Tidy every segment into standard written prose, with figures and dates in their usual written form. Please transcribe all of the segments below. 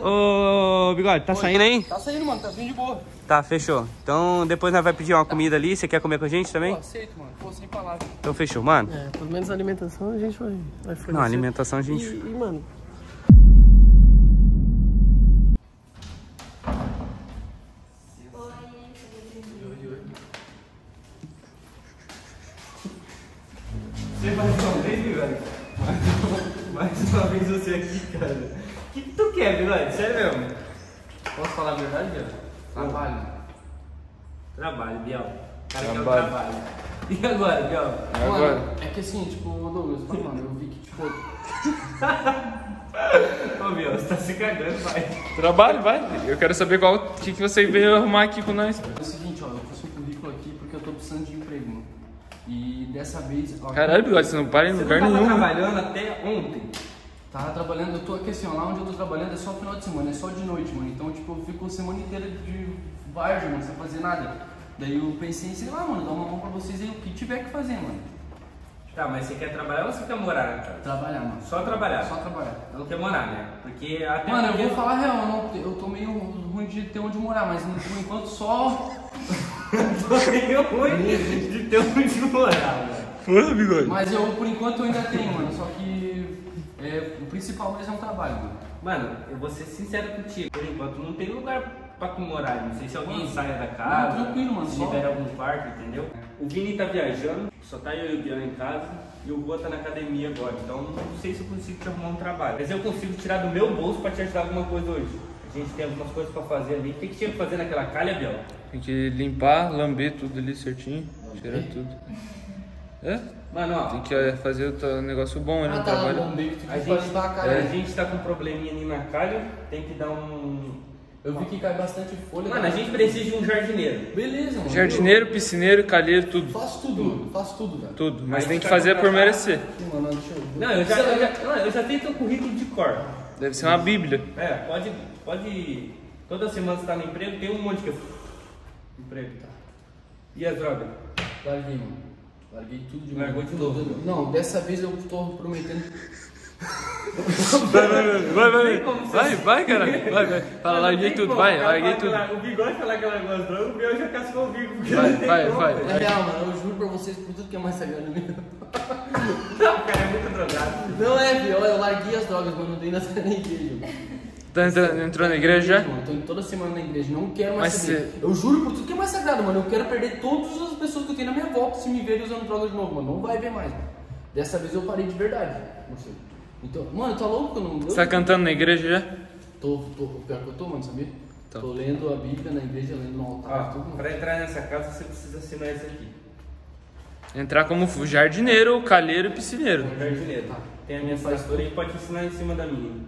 Ô, Bigode, tá saindo aí? Tá saindo, mano, tá vindo de boa. Tá, fechou. Então depois nós vai pedir uma comida ali. Você quer comer com a gente também? Pô, aceito, mano. Pô, sem palavras. Então fechou, mano. É, pelo menos a alimentação a gente vai fornecer. Não, alimentação a gente... E, mano... Você mais uma vez, Bigode? Mais uma vez você aqui, cara. O que tu quer, Bigode? Sério mesmo? Posso falar a verdade, Biel? Trabalho. Trabalho, Biel. Cara, que é o Trabalho. trabalho. E agora, Biel? Agora. Mano, é que assim, tipo, Douglas, mano, eu vi que, tipo... Ô, Biel, você tá se cagando, vai. Trabalho, vai. Eu quero saber o que você veio arrumar aqui com nós. É o seguinte, ó, eu fiz um currículo aqui porque eu tô precisando de emprego, mano. E dessa vez... Ó, Caralho, Bigode, você não para em Você lugar não tava nenhum. trabalhando até ontem? Tava trabalhando, eu tô aqui assim, ó, lá onde eu tô trabalhando é só final de semana, é só de noite, mano. Então, tipo, eu fico a semana inteira de várzea, mano, sem fazer nada. Daí eu pensei, sei lá, mano, dar uma mão pra vocês aí, o que tiver que fazer, mano. Tá, mas você quer trabalhar ou você quer morar na casa? Trabalhar, mano. Só trabalhar? Só trabalhar. Eu não quer morar, né? Porque até Mano, eu porque- vou falar a real, eu tô meio ruim de ter onde morar, mas por enquanto só... Tô meio ruim de ter onde morar, velho. Porra, Bigode. Mas eu, por enquanto, eu ainda tenho, mano, só que o principal mesmo é um trabalho, mano. Mano, eu vou ser sincero contigo. Por enquanto não tem lugar pra tu morar. Não sei se alguém saia da casa. Não, tranquilo, mano, Se só- libera algum quarto, entendeu? O Vini tá viajando, só tá eu e o Bian em casa. E o Rua tá na academia agora. Então não sei se eu consigo te arrumar um trabalho. Mas eu consigo tirar do meu bolso pra te ajudar alguma coisa hoje. A gente tem algumas coisas pra fazer ali. O que tinha que fazer naquela calha, Biel? Tem que limpar, lamber tudo ali certinho. Tirar tudo. É? Mano, ó. Tem que fazer o negócio bom ali no tá, trabalho. bombei que tu A quis gente, limpar a a cara. gente tá com um probleminha ali na calha. Tem que dar um... Eu vi que cai bastante folha. Mano, a gente precisa de um jardineiro. Beleza, mano. Jardineiro, piscineiro, calheiro, tudo. Faço tudo, velho. Tudo. Mas Aí tem tu que vai fazer por contratar- merecer. Mano, deixa eu... Não, eu já tenho teu currículo de cor. Deve ser uma bíblia. É, pode. Toda semana você tá no emprego, tem um monte que eu. Emprego, tá. E as drogas? Larguei, mano. Larguei tudo de Largou de novo? Não, dessa vez eu tô prometendo... Vai, caralho. Vai. Fala, larguei tudo, vai, larguei tudo. O Bigode falar que largou as drogas, o meu já cascou o bico. Vai. É real, mano, eu juro pra vocês por tudo que é mais sagrado mesmo. Não, o cara é muito drogado. Não é, pior, eu larguei as drogas, mano, não tenho nada na igreja. Entrou na igreja já? Mano, tô indo toda semana na igreja, não quero mais Mas saber. Eu juro por tudo que é mais sagrado, mano, eu quero perder todas as pessoas que eu tenho na minha volta se me verem usando drogas de novo, mano, não vai ver mais, mano. Dessa vez eu parei de verdade, não sei. Então, mano, tá louco? Eu não... Você tá cantando na igreja já? Tô, pior que eu tô, mano, sabia? Tá. Tô lendo a Bíblia na igreja, lendo no altar, tudo. Ó, pra entrar nessa casa você precisa assinar isso aqui. Entrar como jardineiro, calheiro e piscineiro. Um jardineiro. Tá. Tem a minha assinatura e pode assinar em cima da minha.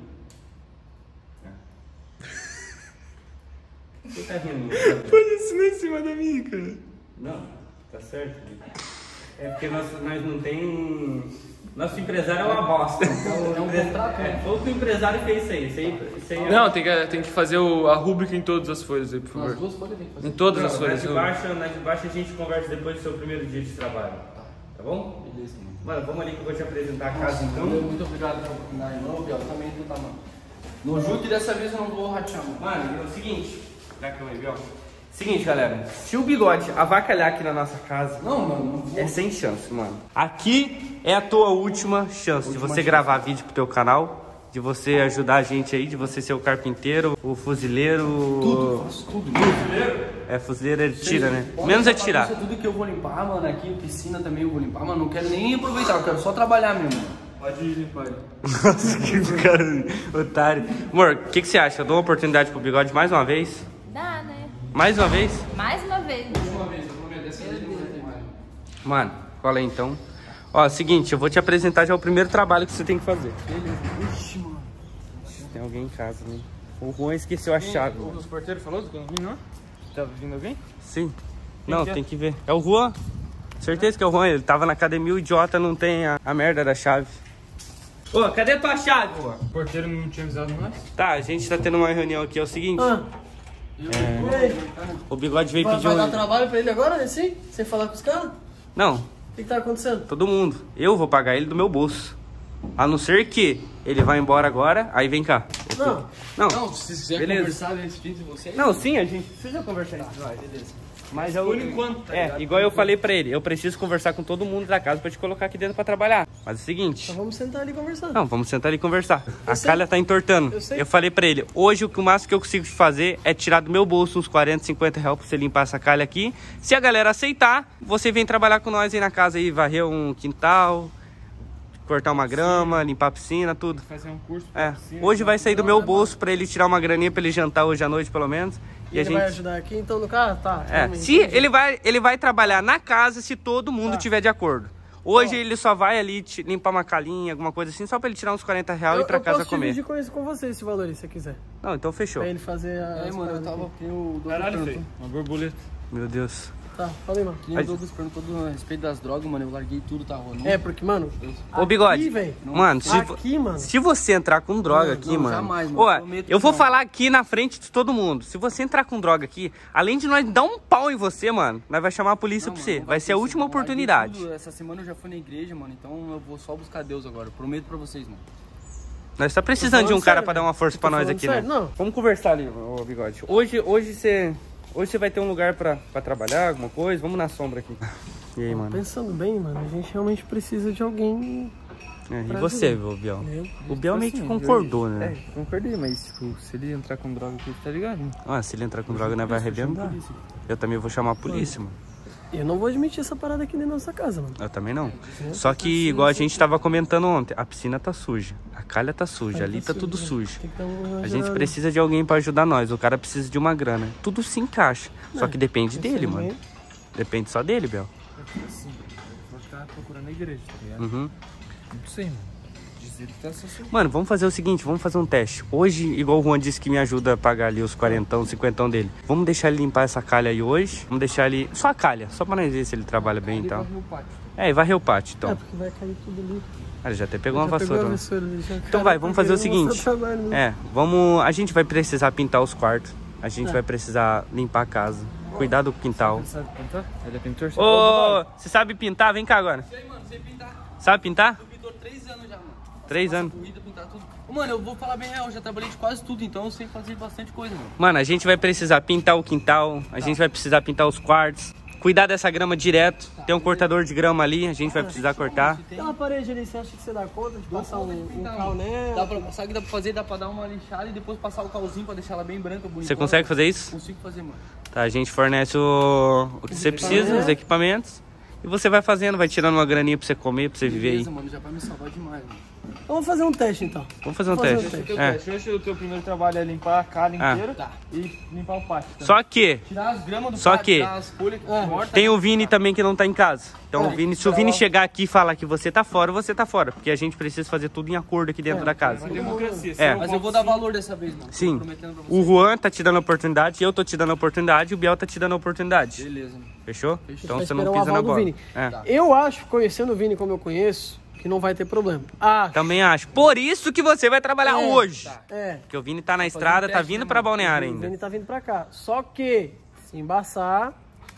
Você tá rindo? Pode assinar em cima da minha, cara. Não, tá certo. É porque nós não tem. Nosso empresário é uma bosta. É um contrato, né? Foi o que o empresário fez isso aí. Não, tem que fazer a rúbrica em todas as folhas aí, por Nas favor. duas folhas tem que fazer. Em todas as Não, folhas. na de baixo a gente conversa depois do seu primeiro dia de trabalho. Tá bom? Beleza, mano. Mano, vamos ali que eu vou te apresentar a casa então. Muito obrigado pela oportunidade, irmão, Biel, também tu tá, mano. No juro que dessa vez eu não vou ratear, mano. Mano, é o seguinte. Dá aqui, Biel. Seguinte, galera. Se o Bigode avacalhar aqui na nossa casa, Não, mano, não vou. é sem chance, mano. Aqui é a tua última chance de você chance. gravar vídeo pro teu canal, de você ajudar a gente aí, de você ser o carpinteiro, o fuzileiro. Tudo, faço tudo. É, fuzileiro ele tira, né? Pode Menos é essa tirar. bagunça, Tudo que eu vou limpar, mano, aqui, piscina também eu vou limpar, mano, não quero nem aproveitar, eu quero só trabalhar mesmo, mano. Pode limpar. Nossa, que cara otário. Amor, o que você acha? Eu dou uma oportunidade pro Bigode mais uma vez? Dá, né? Mais uma vez? Mais uma vez. Uma vez, eu prometo, dessa vez não vai ter mais. Mano, qual é então? Ó, seguinte, eu vou te apresentar já o primeiro trabalho que você tem que fazer. Ixi, mano. Tem alguém em casa, né? O Juan esqueceu a chave. Os porteiros falou do condomínio, não? Tá vindo alguém? Sim. Não, que é? tem que ver. É o Juan. Certeza que é o Juan. Ele tava na academia, o idiota não tem a merda da chave. Ô, cadê tua chave, Juan? O porteiro não tinha avisado nós? Tá, a gente tá tendo uma reunião aqui. É o seguinte. O Bigode veio pedir Vai dar um... trabalho pra ele agora, assim? Sem falar com os caras? O Não, que tá acontecendo? todo mundo. Eu vou pagar ele do meu bolso. A não ser que ele vai embora agora, aí vem cá. Não, se quiser beleza. conversar entre vocês... Não, sim, a gente precisa conversar entre nós. Beleza. Mas eu, Por enquanto, tá ligado? igual eu falei pra ele, eu preciso conversar com todo mundo da casa pra te colocar aqui dentro pra trabalhar. Mas é o seguinte... Então vamos sentar ali e conversar. Não, vamos sentar ali e conversar. A calha tá entortando. Eu sei. Eu falei pra ele, hoje o máximo que eu consigo fazer é tirar do meu bolso uns 40, 50 reais pra você limpar essa calha aqui. Se a galera aceitar, você vem trabalhar com nós aí na casa aí, varrer um quintal, cortar uma grama, limpar a piscina, tudo. Fazer um curso. Hoje vai sair do meu bolso pra ele tirar uma graninha pra ele jantar hoje à noite, pelo menos. E ele vai ajudar aqui então no carro? Tá. Se ele vai trabalhar na casa se todo mundo tiver de acordo. Hoje ele só vai ali limpar uma calinha, alguma coisa assim, só pra ele tirar uns 40 reais e ir pra casa comer. Eu posso dividir com você esse valor aí, se você quiser. Não, então fechou. Pra ele fazer a... Mano, eu tava aqui o Caralho, feio. Uma borboleta. Meu Deus. Tá, falei, mano. o Douglas perguntou a respeito das drogas, mano. Eu larguei tudo, tá rolando. É, porque, mano... Ô, Bigode. Aqui, mano, mano. se você entrar com droga aqui, mano... Jamais, mano. Ó, eu vou falar aqui na frente de todo mundo. Se você entrar com droga aqui, além de nós dar um pau em você, mano, nós vai chamar a polícia pra você. Vai ser a última oportunidade. Essa semana eu já fui na igreja, mano. Então eu vou só buscar Deus agora. Prometo pra vocês, mano. Nós tá precisando de um cara sério, pra dar uma força pra nós aqui, né? sério, não. Vamos conversar ali, ô Bigode. Hoje você vai ter um lugar pra trabalhar, alguma coisa? Vamos na sombra aqui. E aí, mano? Pensando bem, mano, a gente realmente precisa de alguém... E você, ô Biel? O Biel meio que concordou, né? Concordei, mas tipo, se ele entrar com droga aqui, tá ligado? Se ele entrar com droga, nós vai arrebentar. Eu também vou chamar a polícia, mano. Eu não vou admitir essa parada aqui dentro da nossa casa, mano. Eu também não. Só que, igual a gente tava comentando ontem, a piscina tá suja, a calha tá suja, ali tá tudo sujo. Tem que dar uma A gente ajudada. precisa de alguém pra ajudar nós, o cara precisa de uma grana. Tudo se encaixa, só que depende dele, Isso mano. aí. Depende só dele, Biel. Assim, vou ficar procurando a igreja, tá ligado? Uhum. Não sei, mano. Dizer que tá associado. Mano, vamos fazer o seguinte, vamos fazer um teste. Hoje, igual o Juan disse que me ajuda a pagar ali os 40, 50 dele. Vamos deixar ele limpar essa calha aí hoje. Vamos deixar ele... Só a calha, só pra nós ver se ele trabalha bem e tal. E varrer o pátio, então. Porque vai cair tudo ali. Ele já até pegou uma Já vassoura. pegou a Né? vassoura ali, já. Então Cara, vai, vamos fazer o tá querendo seguinte. mostrar trabalho, né? A gente vai precisar pintar os quartos. A gente vai precisar limpar a casa. Cuidar do quintal. Ele sabe pintar? Ele é pintor? Ô, você sabe pintar? Vem cá agora. Sei, mano, sei pintar. Sabe pintar? Eu pintor 3 anos já, mano. 3 anos. Corrida, pintar tudo. Ô, mano, eu vou falar bem real, eu já trabalhei de quase tudo, então eu sei fazer bastante coisa, mano. Mano, a gente vai precisar pintar o quintal. A gente vai precisar pintar os quartos. Cuidar dessa grama direto. Tem um cortador de grama ali, a gente vai precisar cortar. Aquela parede ali, você acha que você dá conta de passar um cal nela? Sabe o que dá pra fazer? Dá pra dar uma lixada e depois passar o calzinho pra deixar ela bem branca, bonita. Você consegue fazer isso? Consigo fazer, mano. Tá, a gente fornece o que você precisa, os equipamentos. E você vai fazendo, vai tirando uma graninha pra você comer, pra você viver aí. Beleza, mano, já vai me salvar demais, mano. Vamos fazer um teste então. Vamos fazer um Vamos teste. fazer um É. Hoje o teu primeiro trabalho é limpar a calha inteira Tá. e limpar o pátio. Tá? Só que Tirar as gramas do Só pátio, que- tirar as folhas que corta. tem o Vini também que não tá em casa. Então, o Vini, se o Vini chegar aqui e falar que você tá fora, você tá fora. Porque a gente precisa fazer tudo em acordo aqui dentro da casa. Uma democracia. É. Mas eu vou dar valor dessa vez, mano. Sim. Tô prometendo pra você. O Juan tá te dando a oportunidade, eu tô te dando a oportunidade, o Biel tá te dando a oportunidade. Beleza, mano. Fechou? Então vai você não esperar o pisa na aval do bola. Vini. É. Tá. Eu acho, conhecendo o Vini como eu conheço, que não vai ter problema. Também acho. Por isso que você vai trabalhar hoje. É. Porque o Vini tá na estrada, tá teste, vindo né, pra mano? Balneário O ainda. Vini tá vindo pra cá. Só que, se embaçar...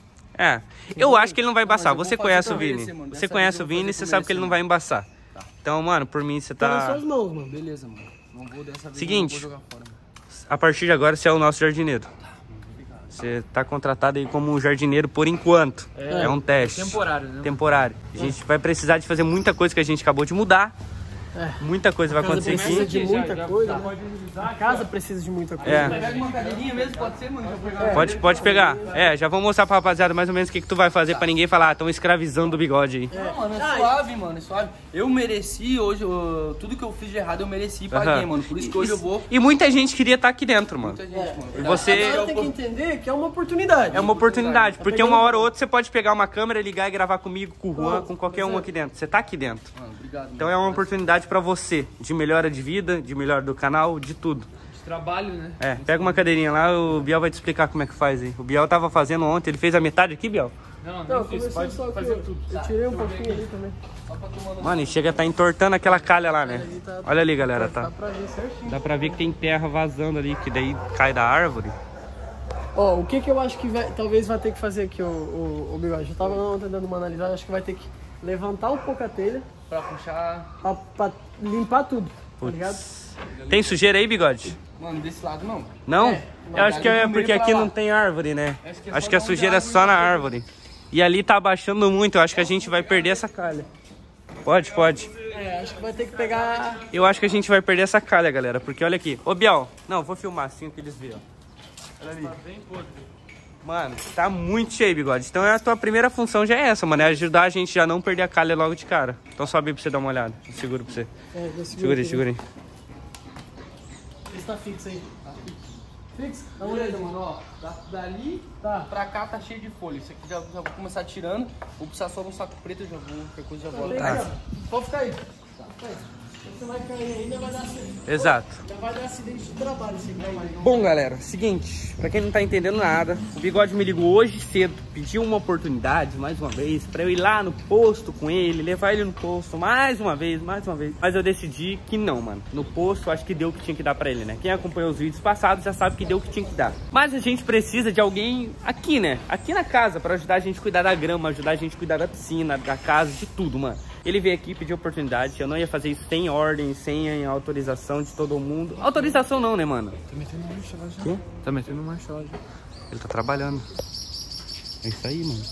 É. Eu acho que ele não vai embaçar. Mas eu vou Você fazer conhece pra o Vini. merecer, mano. Você Dessa conhece vez o eu vou Vini, fazer você pra sabe que ele não vai embaçar. Então, mano, por mim você Tá nas tá... suas mãos, mano. Beleza, mano. Não vou dessa vez. Seguinte. Não vou jogar fora, mano. A partir de agora, você é o nosso jardineiro. Você tá contratado aí como um jardineiro por enquanto. É um teste. Temporário, né? Temporário. A gente vai precisar de fazer muita coisa que a gente acabou de mudar. Muita coisa vai acontecer precisa aqui. de muita coisa, né? Pode agilizar. A casa precisa de muita coisa. É. Pega uma cadeirinha mesmo, pode ser, mano? Já pegar. Pode pegar. É, já vou mostrar pra rapaziada mais ou menos o que tu vai fazer pra ninguém falar, estão escravizando o bigode aí. Não, mano, é suave, mano, é suave. Eu mereci hoje, tudo que eu fiz de errado eu mereci e paguei, Aham. mano. Por isso que hoje eu vou. E muita gente queria estar aqui dentro, mano. Muita gente, mano. E você... A galera tem que entender que é uma oportunidade. É uma oportunidade, porque uma hora ou outra você pode pegar uma câmera, ligar e gravar comigo, com o Juan, com qualquer um aqui dentro. Você tá aqui dentro. Mano, obrigado. Então é uma oportunidade pra você, de melhora de vida, de melhora do canal, de tudo. De trabalho, né? É, pega uma cadeirinha lá, o Biel vai te explicar como é que faz aí. O Biel tava fazendo ontem, ele fez a metade aqui, Biel? Não, Não, nem fiz. comecei Pode só fazer que tudo. eu tirei um pouquinho ali também. Mano, e chega a tá entortando aquela calha lá, né? Olha ali, galera, Dá tá? pra ver certinho. Dá pra ver que tem terra vazando ali, que daí cai da árvore. Ó, o que eu acho que talvez vai ter que fazer aqui, o Bigode? Eu tava ontem dando uma analisada, acho que vai ter que levantar um pouco a telha pra puxar. Pra limpar tudo, tá ligado? Tem sujeira aí, Bigode? Mano, desse lado não. Não? É, Eu acho que é galho porque pra aqui lá. não tem árvore, né? Acho Acho que é que a só sujeira é onde a só na árvore árvore. E ali tá abaixando muito, eu acho que a gente vai perder essa calha. Pode. É, acho que vai ter que pegar... Eu acho que a gente vai perder essa calha, galera, porque olha aqui. Ô, Biel, não, vou filmar assim que eles veem, ó. Olha ali. Mano, tá muito cheio, Bigode. Então a tua primeira função já é essa, mano. É ajudar a gente a não perder a calha logo de cara. Então sobe aí pra você dar uma olhada. Eu seguro pra você. É, Segura aí. Esse tá fixo aí. Fixo? Dá uma olhada, mano, ó. Dali Tá. pra cá tá cheio de folha. Isso aqui já vou começar tirando. Vou precisar só de um saco preto, eu já vou. Qualquer coisa já volto. Vem aqui, ó. Pode ficar aí. Você vai cair ainda, vai dar acidente. Exato. Já vai dar acidente de trabalho esse aqui. Bom, galera, seguinte, pra quem não tá entendendo nada, o Bigode me ligou hoje cedo, pediu uma oportunidade, mais uma vez, pra eu ir lá no posto com ele, levar ele no posto mais uma vez. Mas eu decidi que não, mano. No posto, acho que deu o que tinha que dar pra ele, né? Quem acompanhou os vídeos passados já sabe que deu o que tinha que dar. Mas a gente precisa de alguém aqui, né? Aqui na casa, pra ajudar a gente a cuidar da grama, ajudar a gente a cuidar da piscina, da casa, de tudo, mano. Ele veio aqui pedir oportunidade, eu não ia fazer isso sem ordem, sem autorização de todo mundo. Autorização não, né, mano? Tá metendo marcha lá já. Quê? Tá metendo marcha lá já. Ele tá trabalhando. É isso aí, mano.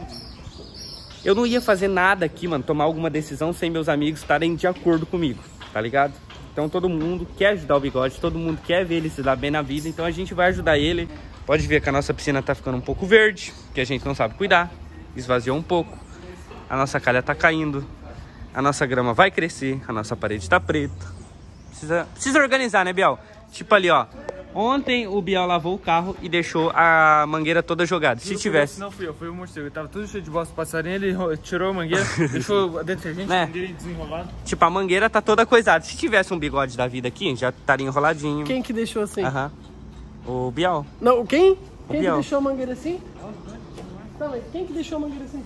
Eu não ia fazer nada aqui, mano, tomar alguma decisão sem meus amigos estarem de acordo comigo, tá ligado? Então todo mundo quer ajudar o Bigode, todo mundo quer ver ele se dar bem na vida, então a gente vai ajudar ele. Pode ver que a nossa piscina tá ficando um pouco verde, que a gente não sabe cuidar. Esvaziou um pouco. A nossa calha tá caindo. A nossa grama vai crescer. A nossa parede tá preta. Precisa organizar, né, Biel? Tipo ali, ó. Ontem o Biel lavou o carro e deixou a mangueira toda jogada. Se tivesse... Não fui eu, foi o morcego. Tava tudo cheio de bosta passarinho, ele tirou a mangueira, deixou a detergente, Né? desenrolado. Tipo, a mangueira tá toda coisada. Se tivesse um Bigode da vida aqui, já estaria enroladinho. Quem que deixou assim? Aham. O Biel. Não, quem? Quem que Biel. deixou a mangueira assim? Não, mas quem que deixou a mangueira assim?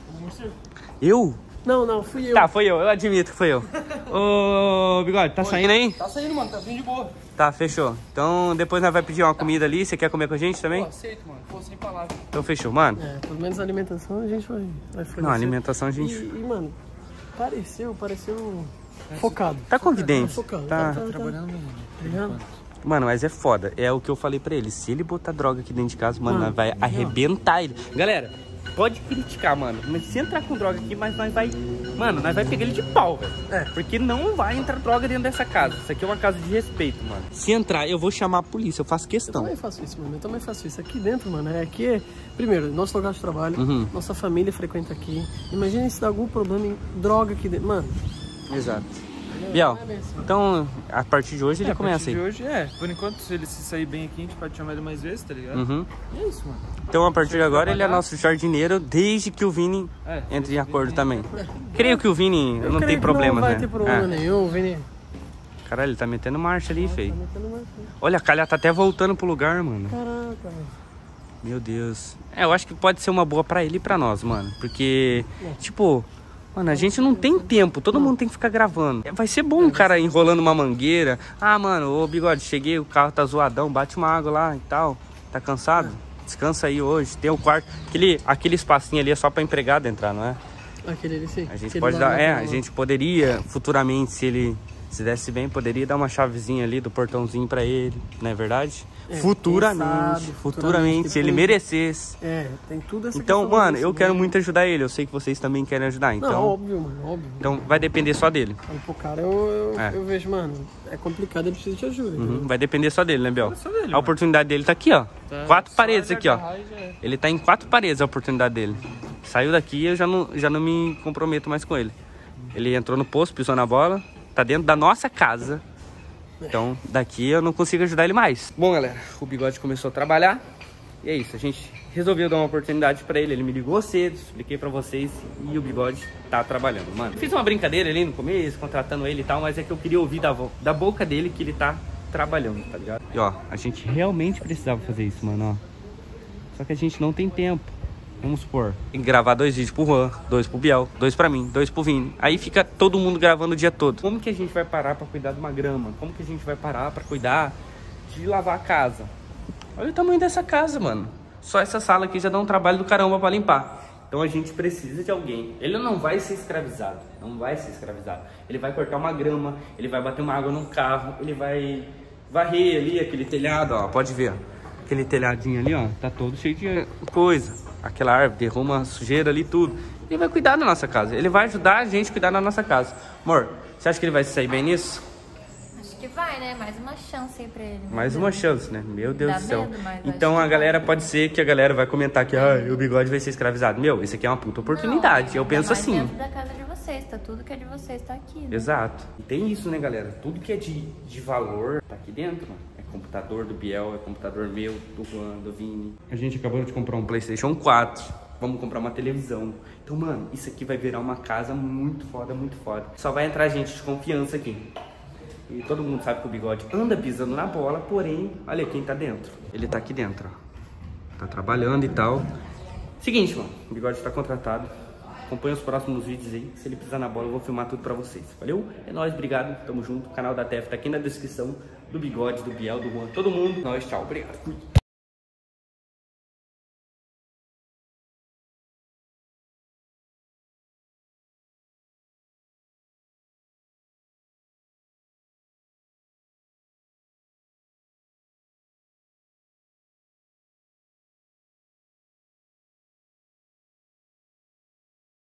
Eu? Não, fui eu. Tá, foi eu admito que foi eu. Ô, Bigode, tá saindo aí? Tá saindo, mano, tá vindo de boa. Tá, fechou. Então depois nós vai pedir uma comida ali. Você quer comer com a gente também? Pô, aceito, mano. Pô, sem palavras. Então fechou, mano. É, pelo menos a alimentação a gente vai fornecer. Não, a alimentação a gente... E, mano, pareceu focado. Tá convidente. Focado. Tá. Trabalhando mesmo. Tá ligado? Mano, mas é foda. É o que eu falei pra ele. Se ele botar droga aqui dentro de casa, mano, nós vai arrebentar ele. Galera, pode criticar, mano. Mas se entrar com droga aqui, mas nós vai... Mano, nós vai pegar ele de pau, velho. É. Porque não vai entrar droga dentro dessa casa. Isso aqui é uma casa de respeito, mano. Se entrar, eu vou chamar a polícia. Eu faço Eu questão. também faço isso, mano. Eu também faço isso. Aqui dentro, mano, aqui é... Primeiro, nosso lugar de trabalho. Uhum. Nossa família frequenta aqui. Imagina se dá algum problema em droga aqui dentro. Mano, Exato. Biel, não é bem assim. então, a partir de hoje ele começa aí. De hoje, por enquanto, se ele se sair bem aqui, a gente pode chamar ele mais vezes, tá ligado? Uhum. E é isso, mano. Então, a partir de agora, ele é nosso jardineiro, desde que o Vini entre em acordo também. Creio que o Vini não tem creio que problemas, não vai né? ter problema É. nenhum, Vini. Caralho, ele tá metendo marcha ali, feio. Tá metendo mais. Olha, a calha tá até voltando pro lugar, mano. Caraca, velho. Meu Deus. É, eu acho que pode ser uma boa pra ele e pra nós, mano. Porque, tipo... Mano, a gente não tem tempo, todo mundo tem que ficar gravando. Vai ser bom o cara enrolando uma mangueira. Ah, mano, ô Bigode, cheguei, o carro tá zoadão, bate uma água lá e tal. Tá cansado? Descansa aí hoje. Tem o quarto. Aquele espacinho ali é só pra empregado entrar, não é? Aquele ali, sim. A gente Aquele pode lá, dar. aquele É, lá. a gente poderia, futuramente, se ele se desse bem, poderia dar uma chavezinha ali do portãozinho pra ele, não é verdade? É, futuramente, quem sabe, futuramente, se ele depois- merecesse. É, tem tudo essa Então, questão mano, disso, eu quero né? muito ajudar ele. Eu sei que vocês também querem ajudar. Então, Não, óbvio, mano, óbvio. então vai depender só dele. Falo pro cara, eu É. vejo, mano, é complicado, eu preciso de ajuda. entendeu? Uhum, vai depender só dele, né, Biel? Só dele, A mano. oportunidade dele tá aqui, ó. Quatro Só paredes ele aqui, ó. agarrar e já é. Ele tá em 4 paredes a oportunidade dele. Saiu daqui, eu já não me comprometo mais com ele. Ele entrou no posto, pisou na bola, tá dentro da nossa casa. Então, daqui eu não consigo ajudar ele mais. Bom, galera, o Bigode começou a trabalhar. E é isso, a gente resolveu dar uma oportunidade pra ele. Ele me ligou cedo, expliquei pra vocês. E o Bigode tá trabalhando, mano. Fiz uma brincadeira ali no começo, contratando ele e tal. Mas é que eu queria ouvir da boca dele que ele tá trabalhando, tá ligado? E ó, a gente realmente precisava fazer isso, mano, ó. Só que a gente não tem tempo. Vamos supor, tem que gravar 2 vídeos pro Juan, 2 pro Biel, 2 pra mim, 2 pro Vini. Aí fica todo mundo gravando o dia todo. Como que a gente vai parar pra cuidar de uma grama? Como que a gente vai parar pra cuidar de lavar a casa? Olha o tamanho dessa casa, mano. Só essa sala aqui já dá um trabalho do caramba pra limpar. Então a gente precisa de alguém. Ele não vai ser escravizado, não vai ser escravizado. Ele vai cortar uma grama, ele vai bater uma água no carro, ele vai varrer ali aquele telhado, ó, pode ver, ó. Aquele telhadinho ali, ó, tá todo cheio de coisa. Aquela árvore derruma sujeira ali, tudo. Ele vai cuidar da nossa casa, ele vai ajudar a gente a cuidar da nossa casa. Amor, você acha que ele vai se sair bem nisso? Acho que vai, né? Mais uma chance aí pra ele. Mais uma chance, né? Meu Deus Dá do céu. medo, mas Então acho a que galera, pode ser que a galera vai comentar que o Bigode vai ser escravizado. Meu, isso aqui é uma puta oportunidade. Não, Eu penso ainda mais assim. dentro da casa de vocês, tá? Tudo que é de vocês tá aqui, né? Exato. E tem isso, né, galera? Tudo que é de valor tá aqui dentro, mano. É computador do Biel, é computador meu, do Juan, do Vini. A gente acabou de comprar um PlayStation 4. Vamos comprar uma televisão. Então, mano, isso aqui vai virar uma casa muito foda, muito foda. Só vai entrar gente de confiança aqui. E todo mundo sabe que o Bigode anda pisando na bola, porém, olha quem tá dentro. Ele tá aqui dentro, ó. Tá trabalhando e tal. Seguinte, mano, o Bigode tá contratado. Acompanha os próximos vídeos aí. Se ele pisar na bola, eu vou filmar tudo pra vocês. Valeu? É nóis, obrigado. Tamo junto. O canal da TF tá aqui na descrição. Do Bigode, do Biel, do Juan, todo mundo. Nós, tchau. Obrigado. Fui.